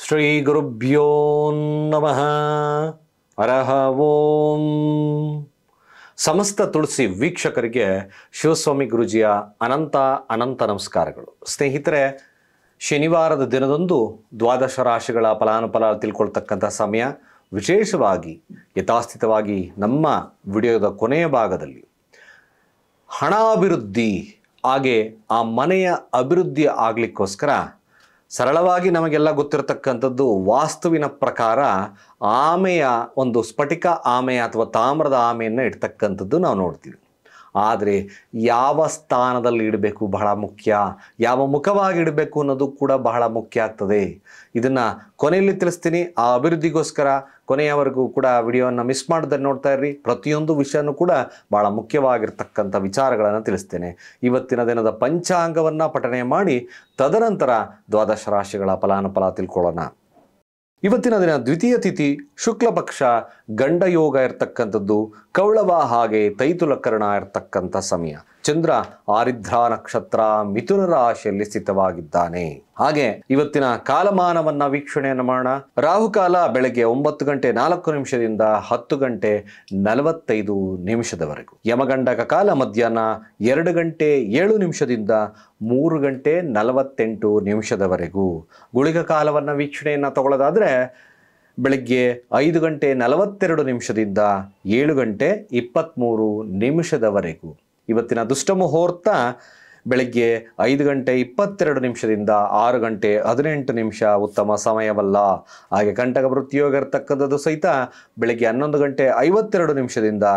ಶ್ರೀ ಗುರುಭ್ಯೋ ನಮಃ. ಹರಃ ಓಂ. ಸಮಸ್ತ ತುಳಸಿ ವೀಕ್ಷಕರಿಗೆ ಶಿವಸ್ವಾಮಿ ಗುರುಜಿಯ ಅನಂತ ನಮಸ್ಕಾರಗಳು. ಸ್ನೇಹಿತರೆ, ಶನಿವಾರದ ದಿನದಂದು ದ್ವಾದಶ ರಾಶಿಗಳ ಫಲಾನುಫಲ ತಿಳ್ಕೊಳ್ತಕ್ಕಂಥ ಸಮಯ. ವಿಶೇಷವಾಗಿ ಯಥಾಸ್ಥಿತವಾಗಿ ನಮ್ಮ ವಿಡಿಯೋದ ಕೊನೆಯ ಭಾಗದಲ್ಲಿ ಹಣ ಅಭಿವೃದ್ಧಿ ಹಾಗೆ ಆ ಮನೆಯ ಅಭಿವೃದ್ಧಿ ಆಗಲಿಕ್ಕೋಸ್ಕರ ಸರಳವಾಗಿ ನಮಗೆಲ್ಲ ಗೊತ್ತಿರತಕ್ಕಂಥದ್ದು ವಾಸ್ತುವಿನ ಪ್ರಕಾರ ಆಮೆಯ ಒಂದು ಸ್ಫಟಿಕ ಆಮೆ ಅಥವಾ ತಾಮ್ರದ ಆಮೆಯನ್ನು ಇಡ್ತಕ್ಕಂಥದ್ದು ನಾವು ನೋಡ್ತೀವಿ. ಆದರೆ ಯಾವ ಸ್ಥಾನದಲ್ಲಿ ಇಡಬೇಕು ಬಹಳ ಮುಖ್ಯ, ಯಾವ ಮುಖವಾಗಿ ಇಡಬೇಕು ಅನ್ನೋದು ಕೂಡ ಬಹಳ ಮುಖ್ಯ ಆಗ್ತದೆ. ಇದನ್ನು ಕೊನೆಯಲ್ಲಿ ತಿಳಿಸ್ತೀನಿ. ಆ ಅಭಿವೃದ್ಧಿಗೋಸ್ಕರ ಕೊನೆಯವರೆಗೂ ಕೂಡ ವಿಡಿಯೋವನ್ನು ಮಿಸ್ ಮಾಡದೆ ನೋಡ್ತಾ ಇರ್ರಿ. ಪ್ರತಿಯೊಂದು ವಿಷಯನೂ ಕೂಡ ಬಹಳ ಮುಖ್ಯವಾಗಿರ್ತಕ್ಕಂಥ ವಿಚಾರಗಳನ್ನು ತಿಳಿಸ್ತೇನೆ. ಇವತ್ತಿನ ದಿನದ ಪಂಚಾಂಗವನ್ನು ಪಠನೆ ಮಾಡಿ ತದನಂತರ ದ್ವಾದಶ ರಾಶಿಗಳ ಫಲಾನುಫಲ ತಿಳ್ಕೊಳ್ಳೋಣ. ಇವತ್ತಿನ ದಿನ ದ್ವಿತೀಯ ತಿಥಿ, ಶುಕ್ಲ ಪಕ್ಷ, ಗಂಡ ಯೋಗ ಇರ್ತಕ್ಕಂಥದ್ದು, ಕೌಳವ ಹಾಗೆ ತೈತುಲಕರಣ ಇರ್ತಕ್ಕಂಥ ಸಮಯ. ಚಂದ್ರ ಆರಿದ್ರ ನಕ್ಷತ್ರ ಮಿಥುನ ರಾಶಿಯಲ್ಲಿ ಸ್ಥಿತವಾಗಿದ್ದಾನೆ. ಹಾಗೆ ಇವತ್ತಿನ ಕಾಲಮಾನವನ್ನ ವೀಕ್ಷಣೆಯನ್ನು ಮಾಡೋಣ. ರಾಹುಕಾಲ ಬೆಳಗ್ಗೆ 9:04 10:45 ಯಮಗಂಡಕ ಕಾಲ ಮಧ್ಯಾಹ್ನ 2:07 3:48 ಗುಳಿಗ ಕಾಲವನ್ನು ವೀಕ್ಷಣೆಯನ್ನು ತಗೊಳ್ಳೋದಾದ್ರೆ ಬೆಳಗ್ಗೆ 5:42 7:23 ಇವತ್ತಿನ ದುಷ್ಟ ಮುಹೂರ್ತ ಬೆಳಗ್ಗೆ 5:22 6:18 ಉತ್ತಮ ಸಮಯವಲ್ಲ. ಹಾಗೆ ಕಂಟಕ ವೃತ್ತಿಯೋಗ ಇರತಕ್ಕಂಥದ್ದು ಸಹಿತ ಬೆಳಗ್ಗೆ 11:52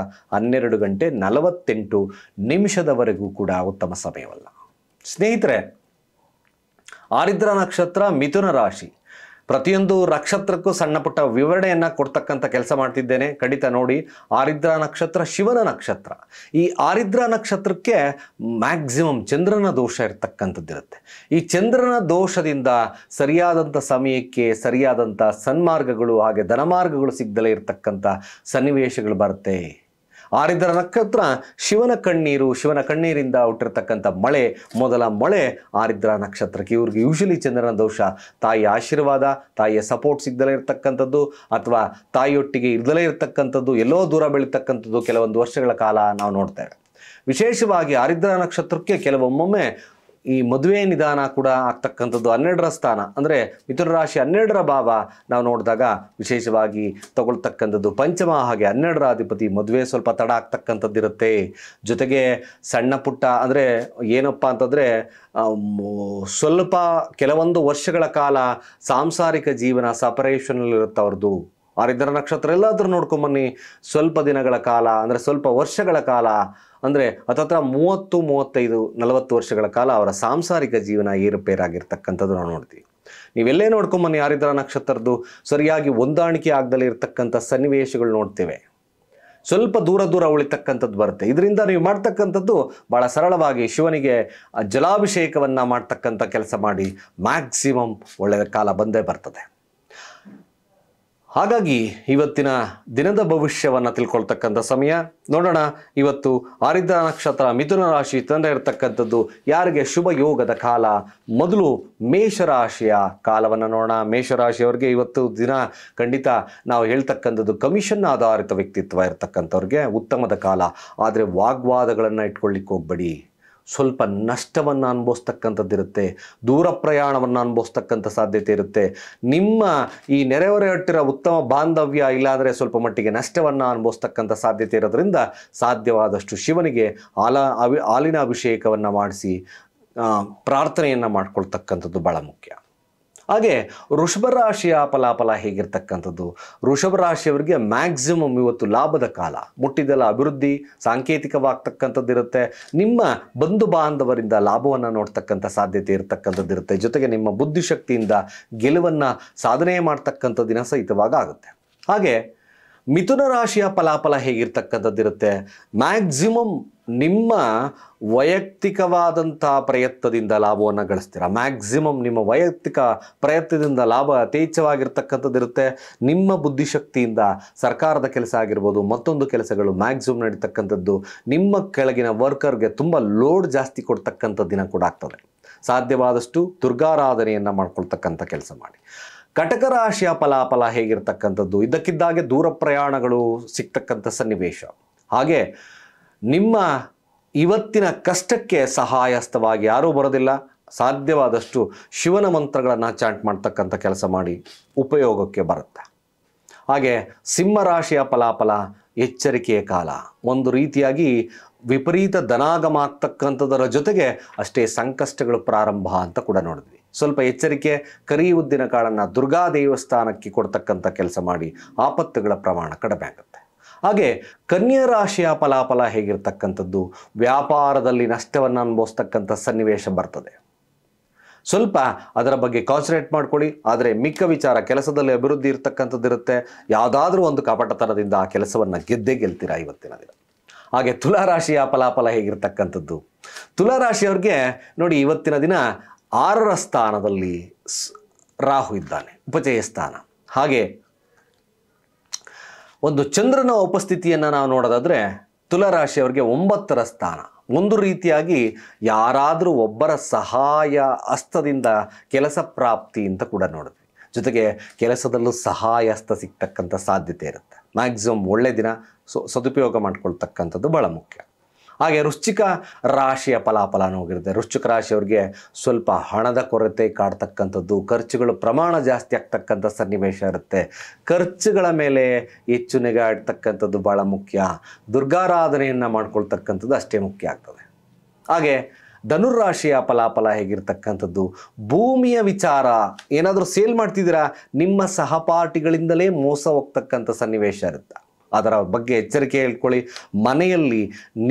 12:48 ಕೂಡ ಉತ್ತಮ ಸಮಯವಲ್ಲ. ಸ್ನೇಹಿತರೆ, ಆರಿದ್ರ ನಕ್ಷತ್ರ ಮಿಥುನ ರಾಶಿ. ಪ್ರತಿಯೊಂದು ನಕ್ಷತ್ರಕ್ಕೂ ಸಣ್ಣ ಪುಟ್ಟ ವಿವರಣೆಯನ್ನು ಕೊಡ್ತಕ್ಕಂಥ ಕೆಲಸ ಮಾಡ್ತಿದ್ದೇನೆ. ಖಂಡಿತ ನೋಡಿ. ಆರಿದ್ರ ನಕ್ಷತ್ರ ಶಿವನ ನಕ್ಷತ್ರ. ಈ ಆರಿದ್ರ ನಕ್ಷತ್ರಕ್ಕೆ ಮ್ಯಾಕ್ಸಿಮಮ್ ಚಂದ್ರನ ದೋಷ ಇರ್ತಕ್ಕಂಥದ್ದಿರುತ್ತೆ. ಈ ಚಂದ್ರನ ದೋಷದಿಂದ ಸರಿಯಾದಂಥ ಸಮಯಕ್ಕೆ ಸರಿಯಾದಂಥ ಸನ್ಮಾರ್ಗಗಳು ಹಾಗೆ ಧನಮಾರ್ಗಗಳು ಸಿಗದಲೇ ಇರತಕ್ಕಂಥ ಸನ್ನಿವೇಶಗಳು ಬರುತ್ತೆ. ಆರಿದ್ರ ನಕ್ಷತ್ರ ಶಿವನ ಕಣ್ಣೀರಿಂದ ಹುಟ್ಟಿರ್ತಕ್ಕಂಥ ಮಳೆ, ಮೊದಲ ಮಳೆ ಆರಿದ್ರ ನಕ್ಷತ್ರಕ್ಕೆ. ಇವ್ರಿಗೆ ಯೂಶಲಿ ಚಂದ್ರನ ದೋಷ, ತಾಯಿಯ ಆಶೀರ್ವಾದ, ತಾಯಿಯ ಸಪೋರ್ಟ್ ಸಿಗದಲೇ ಇರ್ತಕ್ಕಂಥದ್ದು ಅಥವಾ ತಾಯಿಯೊಟ್ಟಿಗೆ ಇರದಲೇ ಇರ್ತಕ್ಕಂಥದ್ದು, ಎಲ್ಲೋ ದೂರ ಬೆಳೀತಕ್ಕಂಥದ್ದು ಕೆಲವೊಂದು ವರ್ಷಗಳ ಕಾಲ ನಾವು ನೋಡ್ತೇವೆ. ವಿಶೇಷವಾಗಿ ಆರಿದ್ರ ನಕ್ಷತ್ರಕ್ಕೆ ಕೆಲವೊಮ್ಮೊಮ್ಮೆ ಈ ಮದುವೆ ನಿಧಾನ ಕೂಡ ಆಗ್ತಕ್ಕಂಥದ್ದು. 12ರ ಸ್ಥಾನ ಅಂದರೆ ಮಿಥುನ ರಾಶಿ 12ರ ಭಾವ ನಾವು ನೋಡಿದಾಗ ವಿಶೇಷವಾಗಿ ತಗೊಳ್ತಕ್ಕಂಥದ್ದು ಪಂಚಮ ಹಾಗೆ 12ರ ಅಧಿಪತಿ. ಮದುವೆ ಸ್ವಲ್ಪ ತಡ ಆಗ್ತಕ್ಕಂಥದ್ದಿರುತ್ತೆ. ಜೊತೆಗೆ ಸಣ್ಣ ಪುಟ್ಟ ಅಂದರೆ ಏನಪ್ಪ ಅಂತಂದರೆ ಸ್ವಲ್ಪ ಕೆಲವೊಂದು ವರ್ಷಗಳ ಕಾಲ ಸಾಂಸಾರಿಕ ಜೀವನ ಸಪರೇಷನಲ್ಲಿರುತ್ತೆ ಅವ್ರದ್ದು. ಆರಿದ್ರ ನಕ್ಷತ್ರ ಎಲ್ಲಾದರೂ ನೋಡ್ಕೊಂಬನ್ನಿ. ಸ್ವಲ್ಪ ದಿನಗಳ ಕಾಲ ಅಂದರೆ ಸ್ವಲ್ಪ ವರ್ಷಗಳ ಕಾಲ ಅಂದರೆ ಹತ್ತತ್ರ 30, 35, 40 ವರ್ಷಗಳ ಕಾಲ ಅವರ ಸಾಂಸಾರಿಕ ಜೀವನ ಏರುಪೇರಾಗಿರ್ತಕ್ಕಂಥದ್ದು ನಾವು ನೋಡ್ತೀವಿ. ನೀವೆಲ್ಲೇ ನೋಡ್ಕೊಂಬನ್ನಿ, ಆರಿದ್ರ ನಕ್ಷತ್ರದ್ದು ಸರಿಯಾಗಿ ಹೊಂದಾಣಿಕೆ ಆಗದಲ್ಲೇ ಇರತಕ್ಕಂಥ ಸನ್ನಿವೇಶಗಳು ನೋಡ್ತೇವೆ. ಸ್ವಲ್ಪ ದೂರ ಉಳಿತಕ್ಕಂಥದ್ದು ಬರುತ್ತೆ. ಇದರಿಂದ ನೀವು ಮಾಡ್ತಕ್ಕಂಥದ್ದು ಭಾಳ ಸರಳವಾಗಿ ಶಿವನಿಗೆ ಜಲಾಭಿಷೇಕವನ್ನು ಮಾಡ್ತಕ್ಕಂಥ ಕೆಲಸ ಮಾಡಿ ಮ್ಯಾಕ್ಸಿಮಮ್ ಒಳ್ಳೆಯ ಕಾಲ ಬಂದೇ ಬರ್ತದೆ. ಹಾಗಾಗಿ ಇವತ್ತಿನ ದಿನದ ಭವಿಷ್ಯವನ್ನು ತಿಳ್ಕೊಳ್ತಕ್ಕಂಥ ಸಮಯ. ನೋಡೋಣ, ಇವತ್ತು ಆರಿದ್ರ ನಕ್ಷತ್ರ ಮಿಥುನ ರಾಶಿ ತಂದ್ರೆ ಇರತಕ್ಕಂಥದ್ದು ಯಾರಿಗೆ ಶುಭ ಯೋಗದ ಕಾಲ. ಮೊದಲು ಮೇಷರಾಶಿಯ ಕಾಲವನ್ನು ನೋಡೋಣ. ಮೇಷರಾಶಿಯವರಿಗೆ ಇವತ್ತು ದಿನ ಖಂಡಿತ ನಾವು ಹೇಳ್ತಕ್ಕಂಥದ್ದು ಕಮಿಷನ್ ಆಧಾರಿತ ವ್ಯಕ್ತಿತ್ವ ಇರತಕ್ಕಂಥವ್ರಿಗೆ ಉತ್ತಮದ ಕಾಲ. ಆದರೆ ವಾಗ್ವಾದಗಳನ್ನು ಇಟ್ಕೊಳ್ಳಿಕ್ಕೆ ಹೋಗ್ಬೇಡಿ. ಸ್ವಲ್ಪ ನಷ್ಟವನ್ನು ಅನುಭವಿಸ್ತಕ್ಕಂಥದ್ದಿರುತ್ತೆ. ದೂರ ಪ್ರಯಾಣವನ್ನು ಅನುಭವಿಸ್ತಕ್ಕಂಥ ಸಾಧ್ಯತೆ ಇರುತ್ತೆ. ನಿಮ್ಮ ಈ ನೆರೆಹೊರೆಯೊಟ್ಟಿರೋ ಉತ್ತಮ ಬಾಂಧವ್ಯ ಇಲ್ಲಾಂದರೆ ಸ್ವಲ್ಪ ಮಟ್ಟಿಗೆ ನಷ್ಟವನ್ನು ಅನುಭವಿಸ್ತಕ್ಕಂಥ ಸಾಧ್ಯತೆ ಇರೋದ್ರಿಂದ ಸಾಧ್ಯವಾದಷ್ಟು ಶಿವನಿಗೆ ಹಾಲಿನ ಅಭಿಷೇಕವನ್ನು ಮಾಡಿಸಿ ಪ್ರಾರ್ಥನೆಯನ್ನು ಮಾಡ್ಕೊಳ್ತಕ್ಕಂಥದ್ದು ಭಾಳ ಮುಖ್ಯ. ಹಾಗೆ ವೃಷಭ ರಾಶಿಯ ಫಲಾಫಲ ಹೇಗಿರ್ತಕ್ಕಂಥದ್ದು. ವೃಷಭ ರಾಶಿಯವರಿಗೆ ಮ್ಯಾಕ್ಸಿಮಮ್ ಇವತ್ತು ಲಾಭದ ಕಾಲ. ಮುಟ್ಟಿದೆಲ್ಲ ಅಭಿವೃದ್ಧಿ ಸಾಂಕೇತಿಕವಾಗ್ತಕ್ಕಂಥದ್ದಿರುತ್ತೆ. ನಿಮ್ಮ ಬಂಧು ಬಾಂಧವರಿಂದ ಲಾಭವನ್ನು ನೋಡ್ತಕ್ಕಂಥ ಸಾಧ್ಯತೆ ಇರತಕ್ಕಂಥದ್ದಿರುತ್ತೆ. ಜೊತೆಗೆ ನಿಮ್ಮ ಬುದ್ಧಿಶಕ್ತಿಯಿಂದ ಗೆಲುವನ್ನು ಸಾಧನೆ ಮಾಡ್ತಕ್ಕಂಥ ದಿನ ಸಹಿತವಾಗ ಆಗುತ್ತೆ. ಹಾಗೆ ಮಿಥುನ ರಾಶಿಯ ಫಲಾಫಲ ಹೇಗಿರ್ತಕ್ಕಂಥದ್ದಿರುತ್ತೆ. ಮ್ಯಾಕ್ಸಿಮಮ್ ನಿಮ್ಮ ವೈಯಕ್ತಿಕವಾದಂಥ ಪ್ರಯತ್ನದಿಂದ ಲಾಭವನ್ನು ಗಳಿಸ್ತೀರ. ಮ್ಯಾಕ್ಸಿಮಮ್ ನಿಮ್ಮ ವೈಯಕ್ತಿಕ ಪ್ರಯತ್ನದಿಂದ ಲಾಭ ಯಥೇಚ್ಛವಾಗಿರ್ತಕ್ಕಂಥದ್ದಿರುತ್ತೆ. ನಿಮ್ಮ ಬುದ್ಧಿಶಕ್ತಿಯಿಂದ ಸರ್ಕಾರದ ಕೆಲಸ ಆಗಿರ್ಬೋದು, ಮತ್ತೊಂದು ಕೆಲಸಗಳು ಮ್ಯಾಕ್ಸಿಮಮ್ ನಡೀತಕ್ಕಂಥದ್ದು. ನಿಮ್ಮ ಕೆಳಗಿನ ವರ್ಕರ್ಗೆ ತುಂಬ ಲೋಡ್ ಜಾಸ್ತಿ ಕೊಡ್ತಕ್ಕಂಥ ದಿನ ಕೂಡ ಆಗ್ತದೆ. ಸಾಧ್ಯವಾದಷ್ಟು ದುರ್ಗಾರಾಧನೆಯನ್ನು ಮಾಡ್ಕೊಳ್ತಕ್ಕಂಥ ಕೆಲಸ ಮಾಡಿ. ಕಟಕ ರಾಶಿಯ ಫಲಾಫಲ ಹೇಗಿರ್ತಕ್ಕಂಥದ್ದು, ಇದ್ದಕ್ಕಿದ್ದಾಗೆ ದೂರ ಪ್ರಯಾಣಗಳು ಸಿಗ್ತಕ್ಕಂಥ ಸನ್ನಿವೇಶ. ಹಾಗೆ ನಿಮ್ಮ ಇವತ್ತಿನ ಕಷ್ಟಕ್ಕೆ ಸಹಾಯಸ್ಥವಾಗಿ ಯಾರೂ ಬರೋದಿಲ್ಲ. ಸಾಧ್ಯವಾದಷ್ಟು ಶಿವನ ಮಂತ್ರಗಳನ್ನು ಚಾಂಟ್ ಮಾಡ್ತಕ್ಕಂಥ ಕೆಲಸ ಮಾಡಿ, ಉಪಯೋಗಕ್ಕೆ ಬರುತ್ತೆ. ಹಾಗೆ ಸಿಂಹರಾಶಿಯ ಫಲಾಫಲ ಎಚ್ಚರಿಕೆಯ ಕಾಲ. ಒಂದು ರೀತಿಯಾಗಿ ವಿಪರೀತ ಧನಾಗಮ ಆಗ್ತಕ್ಕಂಥದ್ದರ ಜೊತೆಗೆ ಅಷ್ಟೇ ಸಂಕಷ್ಟಗಳು ಪ್ರಾರಂಭ ಅಂತ ಕೂಡ ನೋಡಿದ್ವಿ. ಸ್ವಲ್ಪ ಎಚ್ಚರಿಕೆ. ಕರಿ ಉದ್ದಿನ ಕಾಳನ್ನು ದುರ್ಗಾ ದೇವಸ್ಥಾನಕ್ಕೆ ಕೊಡ್ತಕ್ಕಂಥ ಕೆಲಸ ಮಾಡಿ, ಆಪತ್ತುಗಳ ಪ್ರಮಾಣ ಕಡಿಮೆ ಆಗುತ್ತೆ. ಹಾಗೆ ಕನ್ಯಾ ರಾಶಿಯ ಫಲಾಫಲ ಹೇಗಿರ್ತಕ್ಕಂಥದ್ದು, ವ್ಯಾಪಾರದಲ್ಲಿ ನಷ್ಟವನ್ನು ಅನುಭವಿಸ್ತಕ್ಕಂಥ ಸನ್ನಿವೇಶ ಬರ್ತದೆ. ಸ್ವಲ್ಪ ಅದರ ಬಗ್ಗೆ ಕಾನ್ಸಂಟ್ರೇಟ್ ಮಾಡ್ಕೊಳ್ಳಿ. ಆದರೆ ಮಿಕ್ಕ ವಿಚಾರ, ಕೆಲಸದಲ್ಲಿ ಅಭಿವೃದ್ಧಿ ಇರ್ತಕ್ಕಂಥದ್ದು ಇರುತ್ತೆ. ಯಾವುದಾದ್ರೂ ಒಂದು ಕಪಟತನದಿಂದ ಆ ಕೆಲಸವನ್ನು ಗೆದ್ದೇ ಗೆಲ್ತೀರಾ ಇವತ್ತಿನ ದಿನ. ಹಾಗೆ ತುಲಾರಾಶಿಯ ಫಲಾಫಲ ಹೇಗಿರ್ತಕ್ಕಂಥದ್ದು, ತುಲಾರಾಶಿಯವ್ರಿಗೆ ನೋಡಿ, ಇವತ್ತಿನ ದಿನ 6ರ ಸ್ಥಾನದಲ್ಲಿ ರಾಹು ಇದ್ದಾನೆ, ಉಪಚಯ ಸ್ಥಾನ. ಹಾಗೆ ಒಂದು ಚಂದ್ರನ ಉಪಸ್ಥಿತಿಯನ್ನು ನಾವು ನೋಡೋದಾದರೆ ತುಲಾರಾಶಿಯವರಿಗೆ 9ರ ಸ್ಥಾನ. ಒಂದು ರೀತಿಯಾಗಿ ಯಾರಾದರೂ ಒಬ್ಬರ ಸಹಾಯ ಹಸ್ತದಿಂದ ಕೆಲಸ ಪ್ರಾಪ್ತಿ ಅಂತ ಕೂಡ ನೋಡಿದ್ವಿ. ಜೊತೆಗೆ ಕೆಲಸದಲ್ಲೂ ಸಹಾಯ ಹಸ್ತ ಸಿಗ್ತಕ್ಕಂಥ ಸಾಧ್ಯತೆ ಇರುತ್ತೆ. ಮ್ಯಾಕ್ಸಿಮಮ್ ಒಳ್ಳೆ ದಿನ ಸದುಪಯೋಗ ಮಾಡ್ಕೊಳ್ತಕ್ಕಂಥದ್ದು ಭಾಳ ಮುಖ್ಯ. ಹಾಗೆ ವೃಶ್ಚಿಕ ರಾಶಿಯ ಫಲಾಫಲ ಹೋಗಿರುತ್ತೆ. ವೃಶ್ಚಿಕ ರಾಶಿಯವ್ರಿಗೆ ಸ್ವಲ್ಪ ಹಣದ ಕೊರತೆ ಕಾಡ್ತಕ್ಕಂಥದ್ದು, ಖರ್ಚುಗಳು ಪ್ರಮಾಣ ಜಾಸ್ತಿ ಆಗ್ತಕ್ಕಂಥ ಸನ್ನಿವೇಶ ಇರುತ್ತೆ. ಖರ್ಚುಗಳ ಮೇಲೆ ಹೆಚ್ಚು ನಿಗಾ ಇಡ್ತಕ್ಕಂಥದ್ದು ಭಾಳ ಮುಖ್ಯ. ದುರ್ಗಾರಾಧನೆಯನ್ನು ಮಾಡ್ಕೊಳ್ತಕ್ಕಂಥದ್ದು ಅಷ್ಟೇ ಮುಖ್ಯ ಆಗ್ತದೆ. ಹಾಗೆ ಧನುರಾಶಿಯ ಫಲಾಫಲ ಹೇಗಿರ್ತಕ್ಕಂಥದ್ದು, ಭೂಮಿಯ ವಿಚಾರ ಏನಾದರೂ ಸೇಲ್ ಮಾಡ್ತಿದ್ದೀರಾ, ನಿಮ್ಮ ಸಹಪಾಠಿಗಳಿಂದಲೇ ಮೋಸ ಹೋಗ್ತಕ್ಕಂಥ ಸನ್ನಿವೇಶ ಇರುತ್ತೆ. ಅದರ ಬಗ್ಗೆ ಎಚ್ಚರಿಕೆ ಹೇಳ್ಕೊಳ್ಳಿ. ಮನೆಯಲ್ಲಿ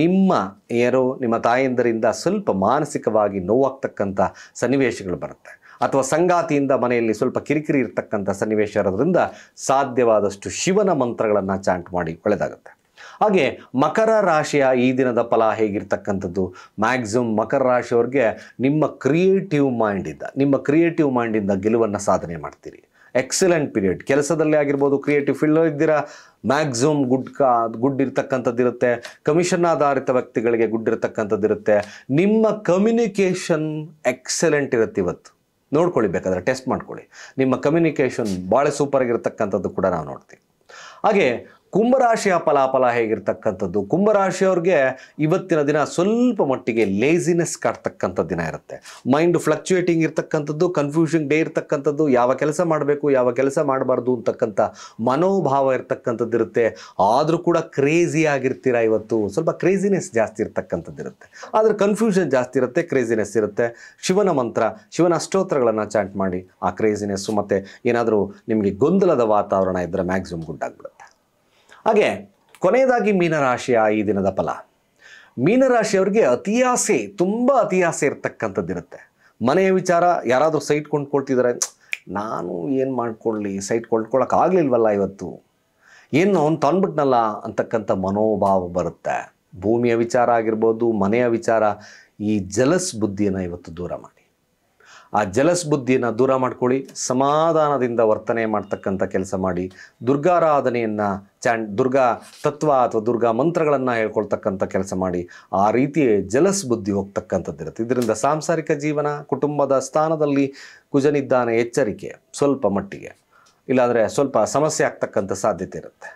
ನಿಮ್ಮ ತಾಯಂದರಿಂದ ಸ್ವಲ್ಪ ಮಾನಸಿಕವಾಗಿ ನೋವಾಗ್ತಕ್ಕಂಥ ಸನ್ನಿವೇಶಗಳು ಬರುತ್ತೆ. ಅಥವಾ ಸಂಗಾತಿಯಿಂದ ಮನೆಯಲ್ಲಿ ಸ್ವಲ್ಪ ಕಿರಿಕಿರಿ ಇರ್ತಕ್ಕಂಥ ಸನ್ನಿವೇಶ ಇರೋದ್ರಿಂದ ಸಾಧ್ಯವಾದಷ್ಟು ಶಿವನ ಮಂತ್ರಗಳನ್ನು ಚಾಂಟ್ ಮಾಡಿ ಒಳ್ಳೆಯದಾಗುತ್ತೆ. ಹಾಗೆ ಮಕರ ರಾಶಿಯ ಈ ದಿನದ ಫಲ ಹೇಗಿರ್ತಕ್ಕಂಥದ್ದು, ಮ್ಯಾಕ್ಸಿಮಮ್ ಮಕರ ರಾಶಿಯವ್ರಿಗೆ ನಿಮ್ಮ ಕ್ರಿಯೇಟಿವ್ ಮೈಂಡಿಂದ ಗೆಲುವನ್ನು ಸಾಧನೆ ಮಾಡ್ತೀರಿ. Excellent period. ಕೆಲಸದಲ್ಲೇ ಆಗಿರ್ಬೋದು, ಕ್ರಿಯೇಟಿವ್ ಫೀಲ್ಡ್ ಇದ್ದೀರಾ, ಮ್ಯಾಕ್ಸಿಮಮ್ ಗುಡ್ ಇರ್ತಕ್ಕಂಥದ್ದು ಇರುತ್ತೆ. ಕಮಿಷನ್ ಆಧಾರಿತ ವ್ಯಕ್ತಿಗಳಿಗೆ ಗುಡ್ ಇರ್ತಕ್ಕಂಥದ್ದು ಇರುತ್ತೆ. ನಿಮ್ಮ ಕಮ್ಯುನಿಕೇಷನ್ ಎಕ್ಸಲೆಂಟ್ ಇರುತ್ತೆ. ಇವತ್ತು ನೋಡ್ಕೊಳ್ಳಿ, ಬೇಕಾದರೆ ಟೆಸ್ಟ್ ಮಾಡ್ಕೊಳ್ಳಿ. ನಿಮ್ಮ ಕಮ್ಯುನಿಕೇಷನ್ ಭಾಳ ಸೂಪರ್ ಆಗಿರ್ತಕ್ಕಂಥದ್ದು ಕೂಡ ನಾವು ನೋಡ್ತೀವಿ. ಹಾಗೆ ಕುಂಭರಾಶಿಯ ಫಲಾಫಲ ಹೇಗಿರ್ತಕ್ಕಂಥದ್ದು, ಕುಂಭರಾಶಿಯವ್ರಿಗೆ ಇವತ್ತಿನ ದಿನ ಸ್ವಲ್ಪ ಮಟ್ಟಿಗೆ ಲೇಸಿನೆಸ್ ಕಾಡ್ತಕ್ಕಂಥ ದಿನ ಇರುತ್ತೆ. ಮೈಂಡ್ ಫ್ಲಕ್ಚುಯೇಟಿಂಗ್ ಇರ್ತಕ್ಕಂಥದ್ದು, ಕನ್ಫ್ಯೂಷನ್ ಡೇ ಇರ್ತಕ್ಕಂಥದ್ದು, ಯಾವ ಕೆಲಸ ಮಾಡಬೇಕು ಯಾವ ಕೆಲಸ ಮಾಡಬಾರ್ದು ಅಂತಕ್ಕಂಥ ಮನೋಭಾವ ಇರ್ತಕ್ಕಂಥದ್ದು ಇರುತ್ತೆ. ಆದರೂ ಕೂಡ ಕ್ರೇಜಿ ಆಗಿರ್ತೀರ. ಇವತ್ತು ಸ್ವಲ್ಪ ಕ್ರೇಜಿನೆಸ್ ಜಾಸ್ತಿ ಇರ್ತಕ್ಕಂಥದ್ದು ಇರುತ್ತೆ. ಆದರೆ ಕನ್ಫ್ಯೂಷನ್ ಜಾಸ್ತಿ ಇರುತ್ತೆ, ಕ್ರೇಜಿನೆಸ್ ಇರುತ್ತೆ. ಶಿವನ ಮಂತ್ರ, ಶಿವನ ಅಷ್ಟೋತ್ರಗಳನ್ನು ಚಾಂಟ್ ಮಾಡಿ ಆ ಕ್ರೇಜಿನೆಸ್ಸು ಮತ್ತು ಏನಾದರೂ ನಿಮಗೆ ಗೊಂದಲದ ವಾತಾವರಣ ಇದ್ದರೆ ಮ್ಯಾಕ್ಸಿಮಮ್ ಗುಡ್ ಆಗಿಬಿಡುತ್ತೆ. ಹಾಗೆ ಕೊನೆಯದಾಗಿ ಮೀನರಾಶಿಯ ಈ ದಿನದ ಫಲ. ಮೀನರಾಶಿಯವ್ರಿಗೆ ತುಂಬ ಅತಿಯಾಸೆ ಇರ್ತಕ್ಕಂಥದ್ದಿರುತ್ತೆ. ಮನೆಯ ವಿಚಾರ, ಯಾರಾದರೂ ಸೈಟ್ ಕೊಂಡ್ಕೊಳ್ತಿದ್ದಾರೆ, ನಾನು ಏನು ಮಾಡ್ಕೊಳ್ಳಿ, ಸೈಟ್ ಕೊಂಡ್ಕೊಳ್ಳೋಕ್ಕಾಗಲಿಲ್ವಲ್ಲ ಇವತ್ತು, ಏನು ಅವ್ನು ತಂದ್ಬಿಟ್ನಲ್ಲ ಅಂತಕ್ಕಂಥ ಮನೋಭಾವ ಬರುತ್ತೆ. ಭೂಮಿಯ ವಿಚಾರ ಆಗಿರ್ಬೋದು, ಮನೆಯ ವಿಚಾರ, ಈ ಜಲಸ್ ಬುದ್ಧಿಯನ್ನು ಇವತ್ತು ದೂರ ಮಾಡಿ. ಆ ಜಲಸ್ ಬುದ್ಧಿಯನ್ನು ದೂರ ಮಾಡ್ಕೊಳ್ಳಿ. ಸಮಾಧಾನದಿಂದ ವರ್ತನೆ ಮಾಡ್ತಕ್ಕಂಥ ಕೆಲಸ ಮಾಡಿ. ದುರ್ಗಾರಾಧನೆಯನ್ನು ದುರ್ಗಾ ತತ್ವ ಅಥವಾ ದುರ್ಗಾ ಮಂತ್ರಗಳನ್ನು ಹೇಳ್ಕೊಳ್ತಕ್ಕಂಥ ಕೆಲಸ ಮಾಡಿ. ಆ ರೀತಿ ಜಲಸ್ ಬುದ್ಧಿ ಹೋಗ್ತಕ್ಕಂಥದ್ದಿರುತ್ತೆ. ಇದರಿಂದ ಸಾಂಸಾರಿಕ ಜೀವನ, ಕುಟುಂಬದ ಸ್ಥಾನದಲ್ಲಿ ಕುಜನಿದ್ದಾನೆ, ಎಚ್ಚರಿಕೆ ಸ್ವಲ್ಪ ಮಟ್ಟಿಗೆ, ಇಲ್ಲಾಂದರೆ ಸ್ವಲ್ಪ ಸಮಸ್ಯೆ ಆಗ್ತಕ್ಕಂಥ ಸಾಧ್ಯತೆ ಇರುತ್ತೆ.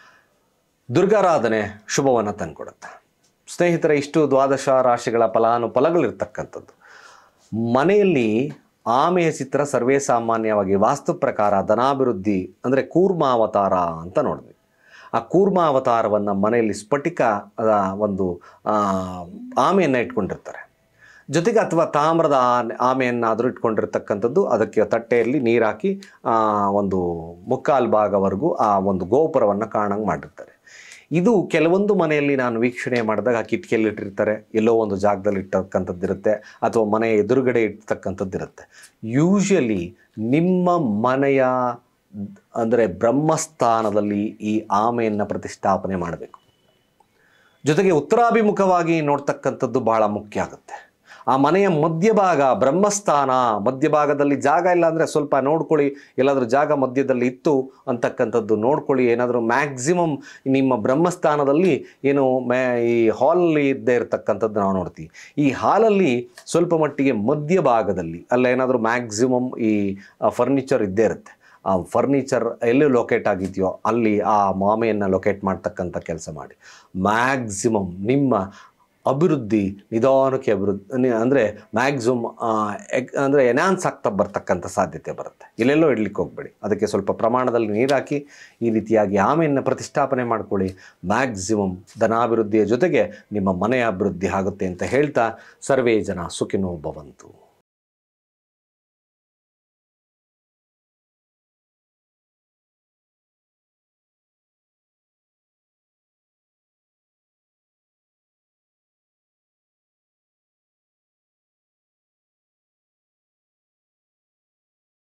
ದುರ್ಗಾರಾಧನೆ ಶುಭವನ್ನು ತಂದುಕೊಡುತ್ತೆ. ಸ್ನೇಹಿತರೆ, ಇಷ್ಟು ದ್ವಾದಶ ರಾಶಿಗಳ ಫಲಾನುಫಲಗಳಿರ್ತಕ್ಕಂಥದ್ದು. ಮನೆಯಲ್ಲಿ ಆಮೆಯ ಚಿತ್ರ ಸರ್ವೇ ಸಾಮಾನ್ಯವಾಗಿ ವಾಸ್ತು ಪ್ರಕಾರ ಧನಾಭಿವೃದ್ಧಿ ಅಂದರೆ ಕೂರ್ಮಾವತಾರ ಅಂತ ನೋಡಿದ್ವಿ. ಆ ಕೂರ್ಮಾವತಾರವನ್ನು ಮನೆಯಲ್ಲಿ ಸ್ಫಟಿಕ ಒಂದು ಆಮೆಯನ್ನು ಇಟ್ಕೊಂಡಿರ್ತಾರೆ. ಜೊತೆಗೆ ಅಥವಾ ತಾಮ್ರದ ಆಮೆಯನ್ನಾದರೂ ಇಟ್ಕೊಂಡಿರ್ತಕ್ಕಂಥದ್ದು. ಅದಕ್ಕೆ ತಟ್ಟೆಯಲ್ಲಿ ನೀರು ಹಾಕಿ ಒಂದು ಮುಕ್ಕಾಲು ಭಾಗವರೆಗೂ ಆ ಒಂದು ಗೋಪುರವನ್ನು ಕಾಣಂಗೆ ಮಾಡಿರ್ತಾರೆ. ಇದು ಕೆಲವೊಂದು ಮನೆಯಲ್ಲಿ ನಾನು ವೀಕ್ಷಣೆ ಮಾಡಿದಾಗ ಕಿಟಕಿಯಲ್ಲಿ ಇಟ್ಟಿರ್ತಾರೆ, ಎಲ್ಲೋ ಒಂದು ಜಾಗದಲ್ಲಿ ಇರ್ತಕ್ಕಂಥದ್ದಿರುತ್ತೆ, ಅಥವಾ ಮನೆಯ ಎದುರುಗಡೆ ಇರ್ತಕ್ಕಂಥದ್ದಿರುತ್ತೆ. ಯೂಶಲಿ ನಿಮ್ಮ ಮನೆಯ ಅಂದರೆ ಬ್ರಹ್ಮಸ್ಥಾನದಲ್ಲಿ ಈ ಆಮೆಯನ್ನು ಪ್ರತಿಷ್ಠಾಪನೆ ಮಾಡಬೇಕು. ಜೊತೆಗೆ ಉತ್ತರಾಭಿಮುಖವಾಗಿ ನೋಡ್ತಕ್ಕಂಥದ್ದು ಬಹಳ ಮುಖ್ಯ ಆಗುತ್ತೆ. ಆ ಮನೆಯ ಮಧ್ಯಭಾಗ ಬ್ರಹ್ಮಸ್ಥಾನ, ಮಧ್ಯಭಾಗದಲ್ಲಿ ಜಾಗ ಇಲ್ಲ ಅಂದರೆ ಸ್ವಲ್ಪ ನೋಡ್ಕೊಳ್ಳಿ, ಎಲ್ಲಾದರೂ ಜಾಗ ಮಧ್ಯದಲ್ಲಿ ಇತ್ತು ಅಂತಕ್ಕಂಥದ್ದು ನೋಡ್ಕೊಳ್ಳಿ. ಏನಾದರೂ ಮ್ಯಾಕ್ಸಿಮಮ್ ನಿಮ್ಮ ಬ್ರಹ್ಮಸ್ಥಾನದಲ್ಲಿ ಏನು ಈ ಹಾಲಲ್ಲಿ ಇದ್ದೇ ಇರತಕ್ಕಂಥದ್ದು ನಾವು ನೋಡ್ತೀವಿ. ಈ ಹಾಲಲ್ಲಿ ಸ್ವಲ್ಪ ಮಟ್ಟಿಗೆ ಮಧ್ಯಭಾಗದಲ್ಲಿ ಅಲ್ಲ ಏನಾದರೂ ಮ್ಯಾಕ್ಸಿಮಮ್ ಈ ಫರ್ನಿಚರ್ ಇದ್ದೇ ಇರುತ್ತೆ. ಆ ಫರ್ನಿಚರ್ ಎಲ್ಲಿ ಲೊಕೇಟ್ ಆಗಿದೆಯೋ ಅಲ್ಲಿ ಆ ಮಾಮೆಯನ್ನು ಲೊಕೇಟ್ ಮಾಡ್ತಕ್ಕಂಥ ಕೆಲಸ ಮಾಡಿ. ಮ್ಯಾಕ್ಸಿಮಮ್ ನಿಮ್ಮ ಅಭಿವೃದ್ಧಿ ನಿಧಾನಕ್ಕೆ ಅಂದರೆ ಮ್ಯಾಕ್ಸಿಮಮ್ ಅಂದರೆ ಎನ್ಹಾನ್ಸ್ ಆಗ್ತಾ ಬರ್ತಕ್ಕಂಥ ಸಾಧ್ಯತೆ ಬರುತ್ತೆ. ಇಲ್ಲೆಲ್ಲೋ ಇಡ್ಲಿಕ್ಕೆ ಹೋಗಬೇಡಿ. ಅದಕ್ಕೆ ಸ್ವಲ್ಪ ಪ್ರಮಾಣದಲ್ಲಿ ನೀರು ಹಾಕಿ ಈ ರೀತಿಯಾಗಿ ಆಮೆಯನ್ನು ಪ್ರತಿಷ್ಠಾಪನೆ ಮಾಡ್ಕೊಳ್ಳಿ. ಮ್ಯಾಕ್ಸಿಮಮ್ ಧನಾಭಿವೃದ್ಧಿಯ ಜೊತೆಗೆ ನಿಮ್ಮ ಮನೆಯ ಅಭಿವೃದ್ಧಿ ಆಗುತ್ತೆ ಅಂತ ಹೇಳ್ತಾ ಸರ್ವೇ ಜನ ಸುಖಿನೋ ಭವಂತು.